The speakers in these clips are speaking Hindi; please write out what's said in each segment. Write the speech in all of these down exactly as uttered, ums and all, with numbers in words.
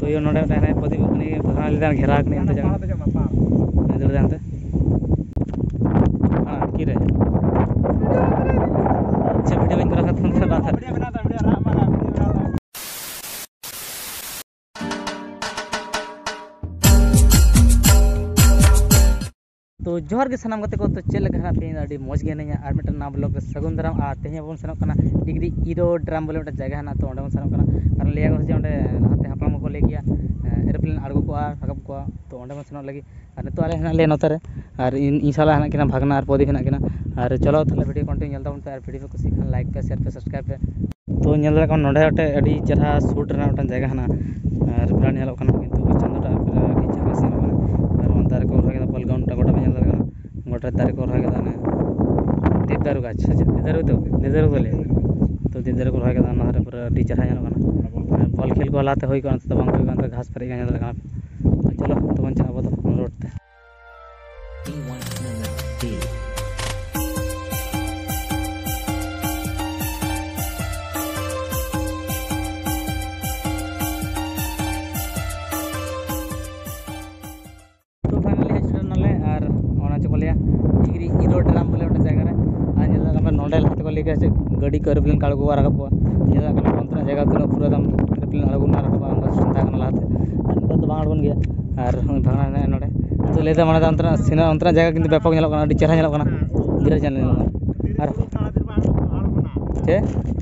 तो ये नोडे ताने पदी उनी भगना लेदान घेरा कनी अंते जगह नदर जानते हां की रे अच्छा वीडियो बन करा था वीडियो बना था वीडियो रा माना वीडियो रा तो जोहर के सनाम गते को तो चल लगा पे अभी मौज गे नहीं और मिटन ना ब्लॉग सगुन दराम आ तेहे बन सनक कना डिग्री इरो ड्राम बोले मिटन जगह ना तो ओंडे बन सनक कना कारण लेया को जे ओंडे लाते हापलाम को ले गया एरोप्लेन आड़गो को रकब को तो ओंडे बन सनक लगी और नितो आले हना ले नोतरे और इंशाल्लाह हना किना भागना और पदी हना किना और चलो ताले वीडियो कंटिन्यू चलता उनते और वीडियो को सीखन लाइक पे शेयर पे सब्सक्राइब पे तो नेल लगा नोडे ओटे अडी चरहा शूट रना मिटन जगह हना और ब्रांड नेलो कना किंतु चंदोटा की जगह से और अंदर को रगे पलगाउन गोटा पे नेल गोटा दारे को रगे दाने देवदारू गाछ देवदारू तो देवदारू बोले तो देवदारू को रगे दाना हरे पूरा डी चरहा नेलो कना बॉल खेल को हलाते होई कना तो बांग होई कना घास पर नेल कना चलो तो बन चाबो तो रोड ते गाड़ी को एरोप्लेन का आड़गो रकब को जगह तीन पूरा दम एरोप्लेन आड़गो रकब संता लाते तो बांग आड़गन गया और भागना नोडे तो लेदा माने अंतरा सीना अंतरा जगह किंतु व्यापक नेलो कना चेहरा नेलो कना गिरा जाने और चे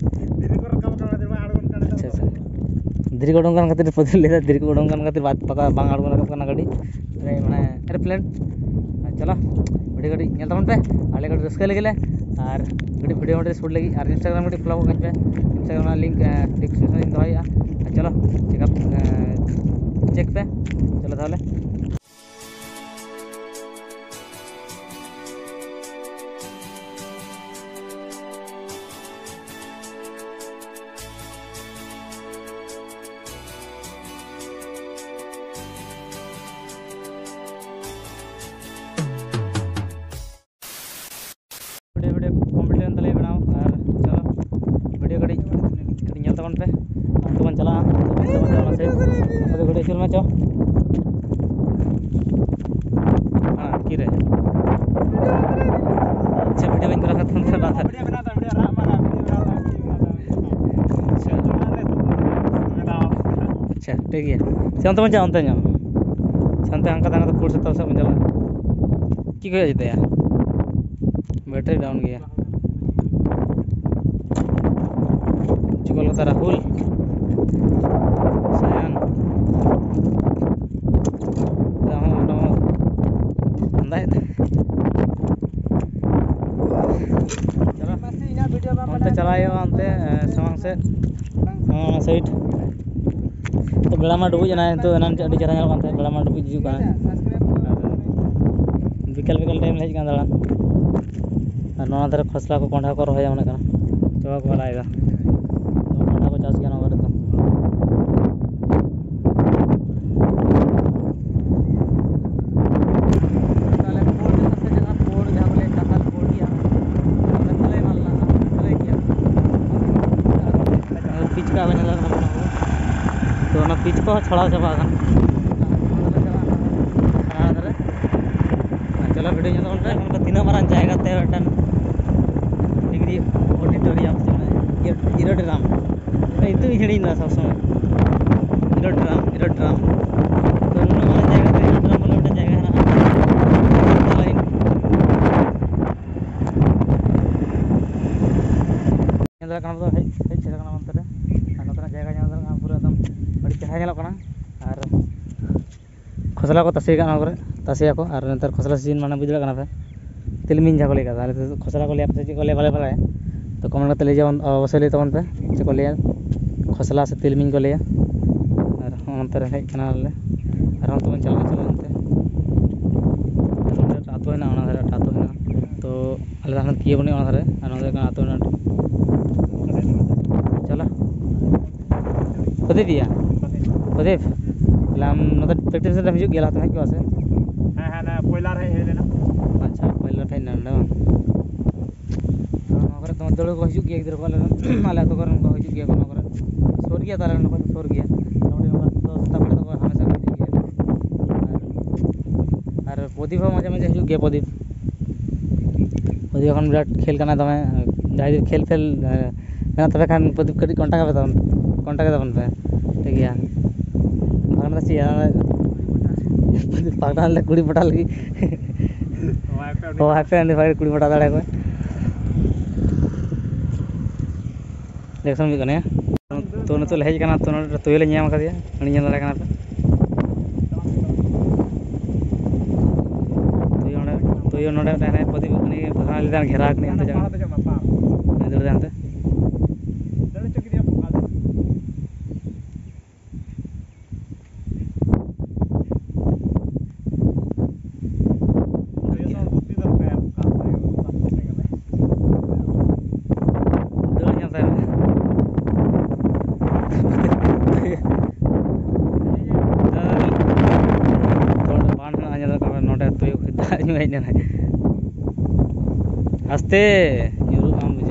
अच्छा अच्छा धीरे को डोंगन खातिर पदल लेदा धीरे को डोंगन खातिर बात पका बांग आड़गन रकब कना गाड़ी माने एरोप्लेन चलो वीडियो गाड़ी नेल तमन पे आले गाड़ी रस्का लगेले और वीडियो वीडियो में शूट लगी और इंस्टाग्राम में फॉलो करके इंस्टाग्राम लिंक डिस्क्रिप्शन में दोया चलो चेकअप चेक पे चलो ताहले चो हाँ की रे अच्छा वीडियो बन करा था वीडियो बना था वीडियो रा माना अच्छा ठीक है शांत में जा अंत ᱧᱟᱢ शांत अंका दाना तो पूरा सब सब चला की को जते यार बैटरी डाउन गया चुकल का राहुल सयान चलाए अंते सामंग से साइड तो बेड़ा मा डुबुज ना तो एनान अडी चरा नेल कानते बेड़ा मा डुबुज हिजु काना बिकल बिकल टाइम हेज कान दाड़ान और नोना धरे खसला को कोंढा को रहोया माने काना चवा को लाएगा कोंढा को चास गया ना बारे तो पिच को छड़ा चाबा चलो वीडियो तीन मारा जगह ते डिग्री ऑडिटोरियम इरो ड्राम इतु हिड़ी सब समय इरो ड्राम इरो ड्राम तो जगह ते इरो ड्राम बोले जगह खसला को तसे तसे को और नंतर खसला सीजन माना बुझ लगा पे तिलमिन जहाँ को लेकर ताले खसला को ले पे को ले वाले वाला तो कमेंट करते ले जाओ अवश्य ले तबन पे से को ले खसला से तिलमिन को ले और अंतर है कना ले और हम तो चला चला अंते आतो है ना ओना धरे आतो है ना तो अले दान किए बने ओना धरे और ओना का आतो ना चला कदे दिया कदे लाम नोता प्रैक्टिस से हिजुग गेला तो है क्यों से हां हां ना पहला रहे हे लेना अच्छा पहला थे ना ना अगर तुम दड़ को हिजुग एक दिन को आले तो कर को हिजुग गया को कर सोर गया ताले को सोर गया तो प्रदीप माजे माजे हिजुग गया प्रदीप प्रदीप এখন বিরাট খেল কানা দমে যাই খেল ফেল না তবে খান প্রদীপ কটি কন্টাক্ট হবে তখন কন্টাক্ট দেবেন पे ঠিক আছে ভাগনা সি পাগনাল কুড়ি পটা লাগি ও হ্যাপি এনিভার্সারি কুড়ি পটা দাঁড়া কো দেখছেন কি কনে तो न तो हेज कना तो न तो ले ᱧᱟᱢ ᱠᱟᱫᱮᱭᱟ ᱩᱱᱤ ᱧᱮᱞ ᱫᱟᱲᱮ ᱠᱟᱱᱟ ᱯᱮ तो ये नोडे ने पदी उनी भगना लेदा घेरा कनी अंत जगह इधर जानते दड़े चक दिया ये तो बुद्धि दर पे काम है दड़ जानता है नोडे तो यो खिदा ᱧᱩ ᱦᱮᱡ ᱞᱮᱱᱟ आस्ते ᱧᱩᱨᱩᱜ ᱟᱢ